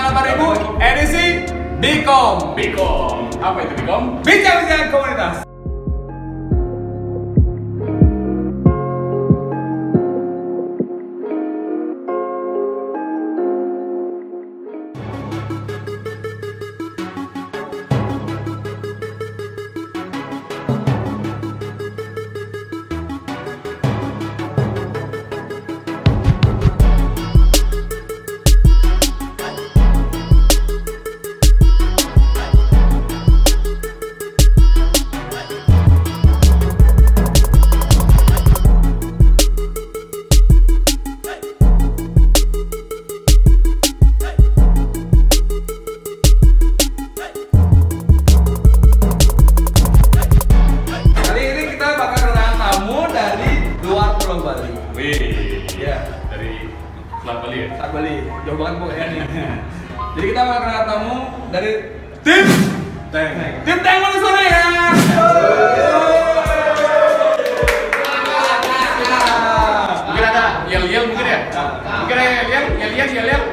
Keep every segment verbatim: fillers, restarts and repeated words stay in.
Semangat empat ribu edisi Bikom. Bikom. Apa itu Bikom? Bincang-bincang komunitas. Bali. Bali, jauh banget pokoknya nih. Jadi kita bakal kedatangan tamu dari tim Tank. Tim Tank mana suara ya? Mungkin ada yel-yel mungkin ya? Mungkin ada yel-yel, yel-yel, yel-yel.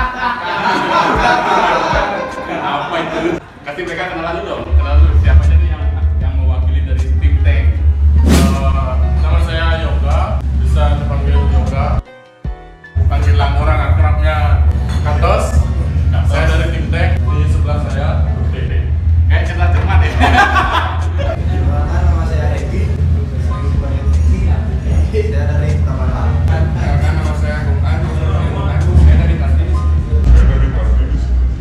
Apa itu? Kasih mereka kenalan dulu dong. Kenalan dulu siapa aja nih yang yang mewakili dari tim Tank. Uh, nama saya Yoga, bisa dipanggil Yoga. Panggilan orang akrabnya Kantos. Nah, saya dari tim Tank. Di sebelah saya Dede. Kayak cerita cermat ya. Perkenalkan, nama saya Egi. Sering dipanggil Egi. Saya dari Tabanan. Perkenalkan, nama saya Gungan. Saya dari Kartis. Saya dari Kartis.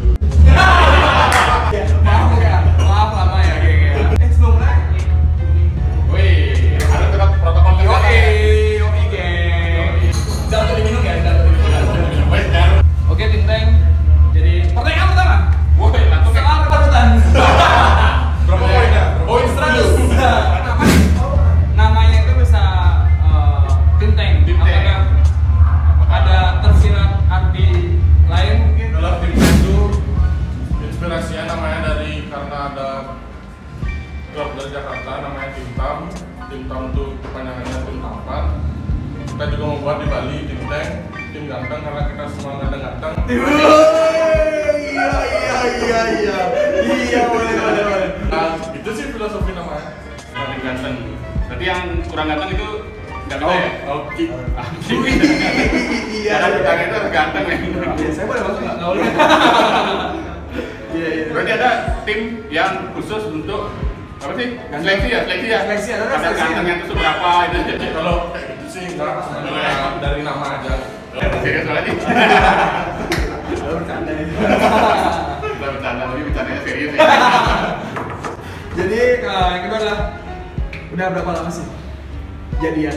Maaf ya, maaf lama ya geng. Eh sebelum mulai. Wih, harus tetap protokol Yoi, kesehatan. yoi geng. Udah untuk diminum ya, udah untuk diminum. Oke tim Tank. Jadi pertanyaan pertama. Woi, langsung Soal ketakutan. Berapa poin ya? poin seratus. Kenapa nih? Namanya itu bisa uh, tim Tank. Tim Tank. Apakah ada tersirat arti lain mungkin? Dalam tim Tank itu inspirasinya namanya dari karena ada klub dari Jakarta namanya Tim Tam. Tim Tam itu kepanjangannya Tim Tampan. Kita juga membuat di Bali Tim Tank, tim ganteng karena kita semua ganteng-ganteng. Iya, iya, iya, iya. Iya, boleh, boleh, boleh. Nah, itu sih filosofi namanya. Paling ganteng. Berarti yang kurang ganteng itu nggak bisa ya? Oh, ki. Iya, Cara iya. bertanya itu harus ganteng ya. Ya, saya boleh masuk nggak? Nggak boleh. Iya, iya. Berarti ada tim yang khusus untuk apa sih? Seleksi ya, seleksi ya. Seleksi, ada Ada seleksi. gantengnya itu seberapa itu. Kalau kayak gitu sih enggak, sebenarnya dari nama aja. Serius banget nih. Lo bercanda nih. Kita bercanda tapi bercandanya serius ya. Jadi uh, yang kedua adalah udah berapa lama sih jadian?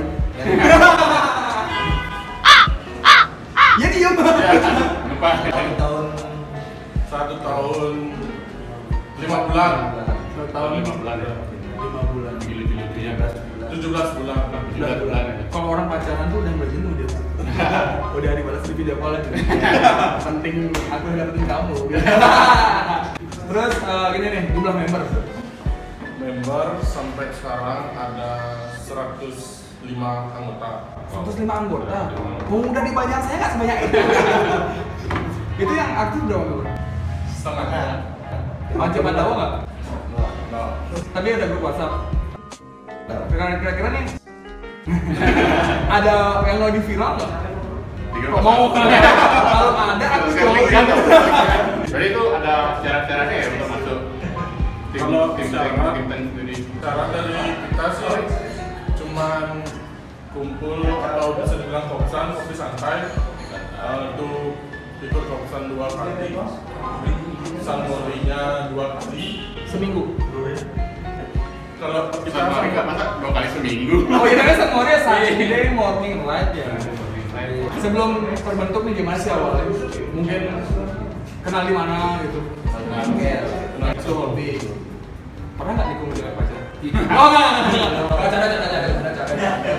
Ya diem. Lupa. Tahun tahun Satu tahun lima bulan, Satu tahun lima bulan ya. lima bulan. Gila-gilanya. tujuh belas bulan. tujuh belas bulan ya. Kalau orang pacaran tuh udah berjenuh dia. Udah dibalas di video call aja. Penting aku yang dapetin kamu. Terus uh, gini nih jumlah member. Member sampai sekarang ada seratus lima anggota. seratus lima anggota. Udah dibayar saya nggak sebanyak itu. Itu yang aktif berapa member? Setengahnya. Oh, coba tahu nggak? Nah, Tapi ada grup WhatsApp. Kira-kira nih ada yang mau di viral nggak? Di grup Mau WhatsApp. kalau ada aku Share link join. kan? Jadi itu ada syarat-syaratnya ya untuk masuk tim Kalau tim syarat- Tank tim Tank sendiri. cara dari kita sih cuman kumpul atau bisa dibilang kopsan, kopi santai. Eh, itu ikut kopsan dua kali, sanmorinya dua kali. Seminggu. Kalau kita Satu hari nggak masak dua kali seminggu. Oh iya kan semuanya Saturday morning light ya. Sebelum terbentuk nih gimana sih awalnya? Mungkin kenal di mana gitu? Kenal itu hobi. Pernah nggak nikung dengan pacar? Oh nggak, pacar aja, pacar aja, pacar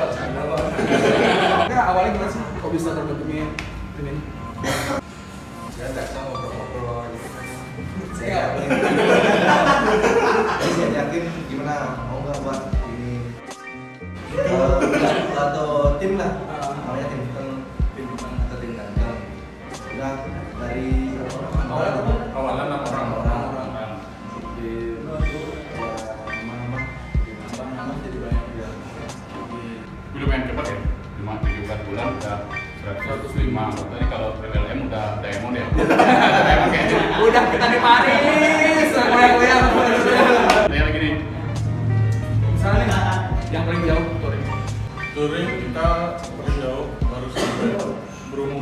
aja. Nggak awalnya gimana sih? Kok bisa terbentuknya ini? saya nggak tahu ngobrol-ngobrol gitu. Saya nggak. Saya yakin gimana mau nggak buat ini eh, atau tim lah, namanya tim Teng, tim Teng atau tim ganteng. Udah dari lumayan cepat ya, cuma tujuh belas bulan udah seratus lima. Tadi kalau P L M udah diamond ya. Diamond kayaknya. Udah kita di Paris, goyang-goyang. Saya lagi nih. Misalnya nih, yang paling jauh touring. Touring kita paling jauh baru sampai Bromo.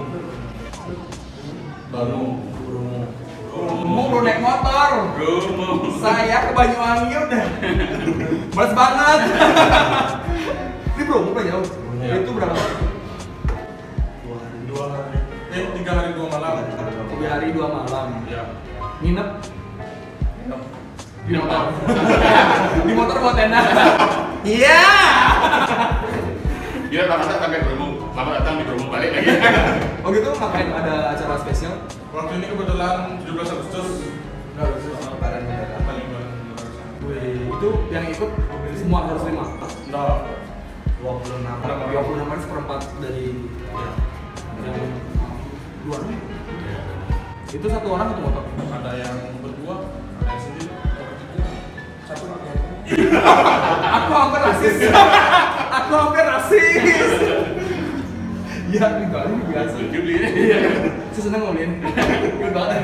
Baru Bromo. Bromo belum naik motor. Bromo. Saya ke Banyuwangi udah. Males banget. Ini Bromo udah jauh. Iya. Itu berapa? Dua hari, dua hari. Eh, tiga hari dua malam. Tiga hari dua malam. Ya. Nginep Enak. di motor. Di motor buat tenda. Iya. Dia rata-rata sampai Bromo, lama datang di Bromo balik lagi. Oh gitu, ngapain ada acara spesial? Waktu ini kebetulan tujuh belas Agustus. Enggak, Lebaran mendadak. paling baru. Wih, itu yang ikut semua harus lima. Enggak. dua puluh enam. dua puluh enam hari seperempat dari yang dua. Itu satu orang satu motor. Ada yang berdua, ada yang sendiri, ada bertiga, satu lagi. Aku hampir rasis. Aku hampir rasis. Ya, enggak ini biasa. Setuju beli ini. Iya. Saya seneng ngomongin. Good banget.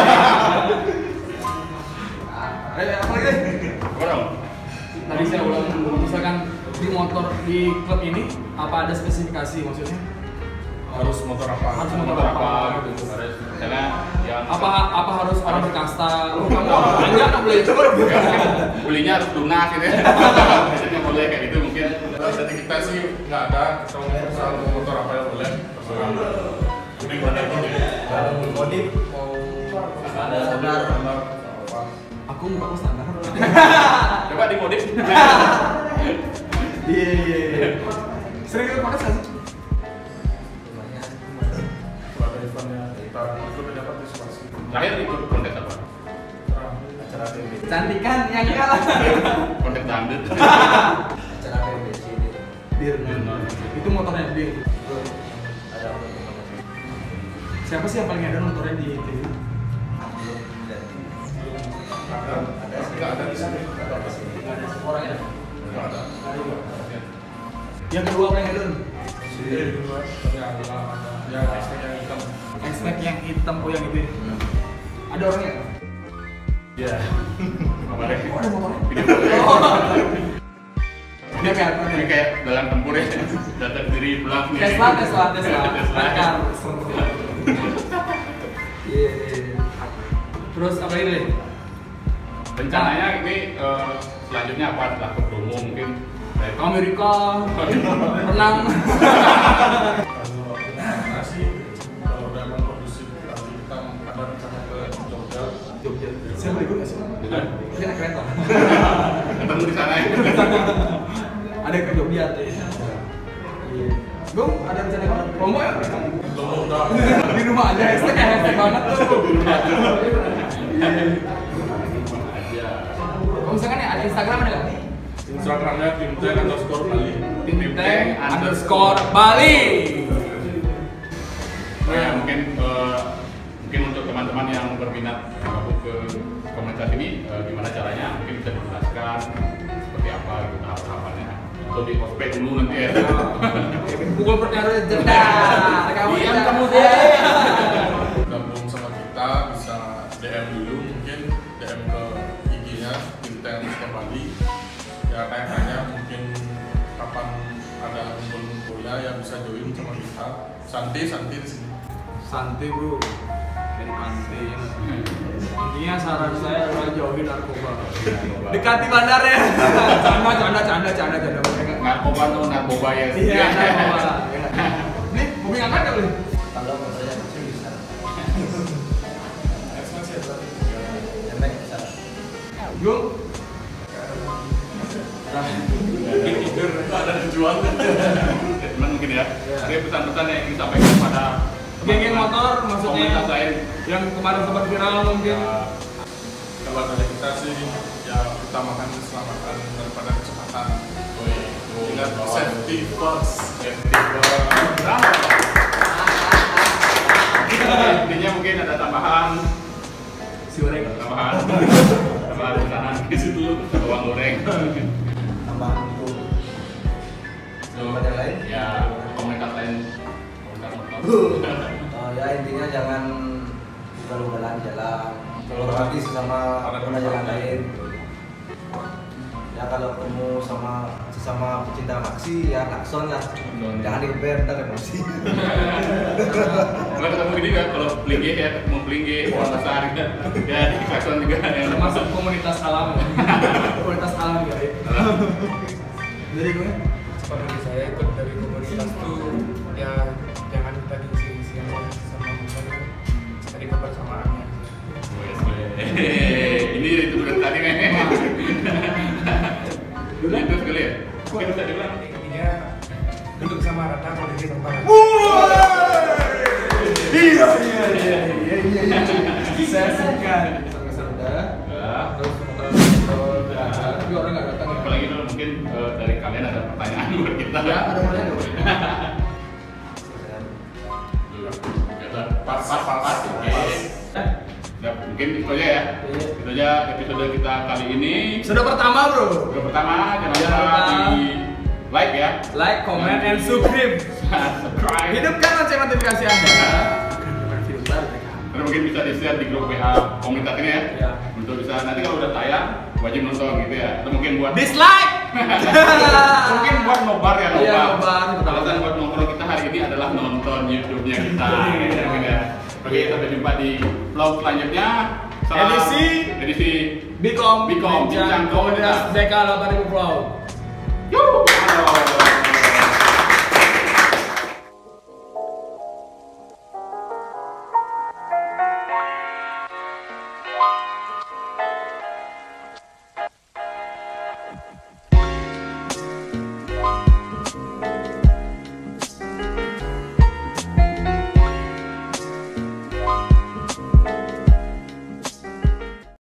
Ayo, apa lagi? Apa dong? Tadi saya ulang, misalkan di motor di klub ini apa ada spesifikasi maksudnya? Harus motor apa? Harus motor Motor apa? apa gitu? Harus misalnya yang Apa apa harus orang berkasta? Oh, kamu enggak enggak boleh ikut. belinya harus lunas gitu ya. Jadi nggak boleh kayak gitu mungkin. Jadi kita sih nggak ada, kalau misal motor apa yang boleh, terserah. Ini mana ini? Kalau modif mau ada standar. Apa? Aku enggak mau standar. Coba dimodif. Iya iya iya. Sering ikut kontes nggak sih? Lumayan. Kalau ada eventnya kita ikut dapat partisipasi. Terakhir ikut kontes apa? Acara P B C. Cantikan yang kalah. Kontes dangdut. Acara P B C ini. Dir. Itu motornya Dir. Itu ada untuk Siapa sih yang paling ada motornya di T V? belum dan Ada, ada sih. nggak ada di sini. Ada di sini. Orangnya. Nggak ada. Yang kedua paling hedon. Sini dua, yang yang hashtag yang hitam. Hashtag yang hitam oh yang itu. ya? Ada orangnya? Iya. Kabarnya. Oh ada motornya. Video. Dia kayak apa Ini nih? kayak dalam tempur ya. Datang diri pulang nih. Tesla, Tesla, Tesla. Tesla. Dakar. Iya. Terus apa ini? deh? Rencananya ini eh, selanjutnya apa setelah ke Bromo mungkin dari Ke Amerika, renang. Kalau nasi, kalau udah emang kondusif, nanti kita ada rencana ke Jogja. Jogja. Saya boleh ikut nggak sih? Dia naik kereta. ketemu di sana ya. Ada yang ke Jogja tuh. Iya. Bung, ada rencana apa? Promo ya? Belum udah. Di rumah aja, hashtag kayak hashtag banget tuh. Iya. Kalau misalkan ya ada Instagram ada nggak? Instagramnya timteng underscore Bali. Timteng underscore Bali. Ya, mungkin eh, mungkin untuk teman-teman yang berminat gabung ke komunitas ini eh, gimana caranya mungkin bisa dijelaskan seperti apa gitu tahap-tahapannya atau di ospek dulu nanti ya. Pukul perkara jeda. Kamu Diam jeda. kamu deh. Gabung sama kita bisa D M dulu, mungkin D M ke I G-nya timteng underscore Bali. Ya tanya-tanya mungkin kapan ada kumpul-kumpulnya ya bisa join sama kita. Santai santai di sini. Santai bro, dari pantai. Intinya saran saya adalah jauhi narkoba. Dekati bandar ya. Canda, canda, canda, canda, canda. Narkoba tuh narkoba ya. Iya, narkoba. Nih, bumi angkat nggak boleh? Kalau motornya masih bisa. Emek bisa. Yung. Ada dijual. Cuman mungkin ya, ada pesan-pesan yang ingin disampaikan pada Geng-geng motor maksudnya komunitas lain. yang kemarin sempat viral mungkin. Ya, kalau dari kita sih ya utamakan keselamatan daripada kecepatan. Ingat safety first. Safety first. Intinya mungkin ada tambahan Si goreng. tambahan tambahan pesanan di situ bawang goreng. Tambahan untuk So, buat yang lain. Ya, komunitas lain, komunitas motor. Oh ya intinya jangan ugal-ugalan jalan, hormati sesama pengguna jalan lain. Ya kalau ketemu sama sesama pecinta maksi ya klakson lah, jangan digeber ntar emosi. Kalau ketemu gini kan, kalau pelinggih ya, ketemu pelinggih, orang besar gitu, ya di klakson juga. Termasuk komunitas alam, komunitas alam ya. Jadi gue, kalau dari saya ikut dari komunitas tuh ya jangan kita gengsi-gengsian sama motor, cari kebersamaannya. Ini itu udah tadi nih. Dulu itu sekali ya. Mungkin bisa diulang. Intinya duduk sama rata kalau di tempat. iya iya iya iya iya iya. Saya segan sampai sana. Ya. Terus motor motor tapi orang nggak datang. Apalagi dulu mungkin eh, dari kalian ada pertanyaan buat kita. Ya ada mana dong? Pas pas pas pas. Oke. Ya, mungkin itu aja ya. Itu aja episode kita kali ini. Sudah pertama bro. Video pertama, jangan Jangan lupa lupa di like ya. Like, comment, and subscribe. Subscribe. Hidupkan lonceng notifikasi Anda. Karena mungkin bisa di-share di grup W A komunitas ini ya. Ya. Untuk bisa nanti kalau udah tayang wajib nonton gitu ya. Atau mungkin buat Dislike. mungkin buat nobar ya nobar. Iya, nobar. Alasan buat nongkrong kita hari ini adalah nonton YouTube-nya kita. Ya, mungkin ya. Oke, sampai jumpa di vlog selanjutnya. Salam Edisi edisi Bikom Bikom, Bincang Bincang Komunitas Komunitas. B K delapan ribu Vlog. Yuh.